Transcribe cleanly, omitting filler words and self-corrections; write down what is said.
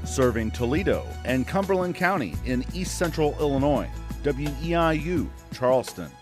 Serving Toledo and Cumberland County in East Central Illinois. WEIU Charleston.